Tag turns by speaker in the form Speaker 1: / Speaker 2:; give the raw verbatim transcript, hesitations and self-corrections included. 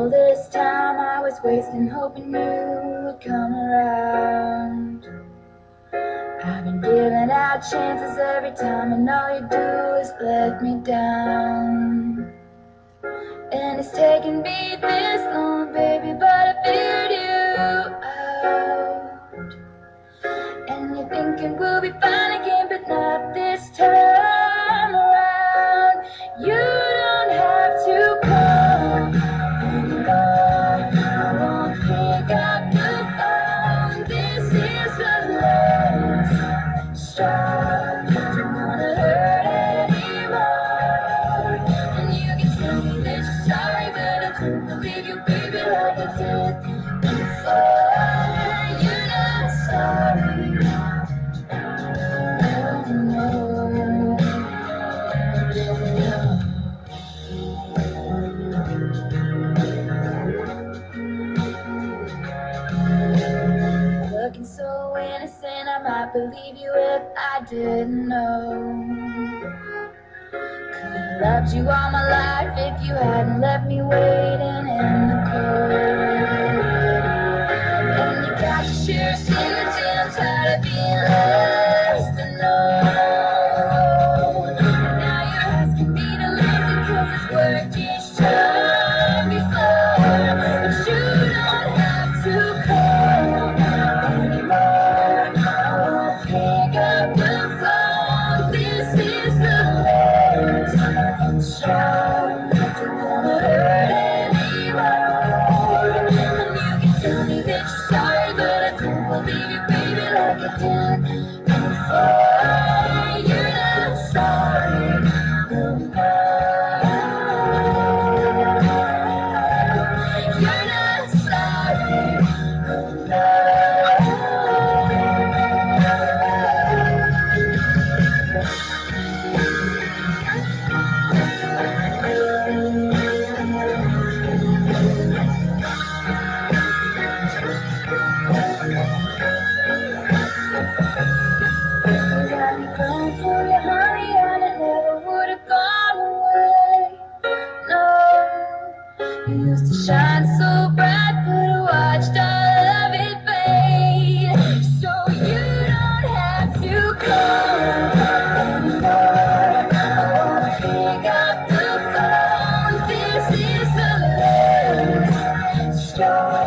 Speaker 1: All this time I was wasting, hoping you would come around. I've been giving out chances every time, and all you do is let me down. And it's taken me this long, baby, but I figured you out. And you're thinking we'll be fine again, but not this time around. You don't have to call anymore. I won't pick up the phone. This is the last straw. Don't wanna hurt anymore. And you can tell me that you're sorry, but I don't believe you, baby, like I did before. You're not sorry. Looking so innocent, I might believe you if I didn't know. Could've loved you all my life if you hadn't left me waiting in the cold. And you got your share of secrets, and I'm tired of being left alone. And now you're asking me to listen, cause it's worked each time before. But you don't have to call anymore. I won't pick up the phone. This is the last straw. Don't wanna hurt anymore. And you can tell me that you're sorry, but I don't believe you, baby, like I did before. You're not sorry no more. You're not sorry no Got me crying for you, honey, and it never would've gone away. No, you used to shine so bright, but I watched all of it fade. So you don't have to call anymore. I won't pick up the phone. This is the last straw.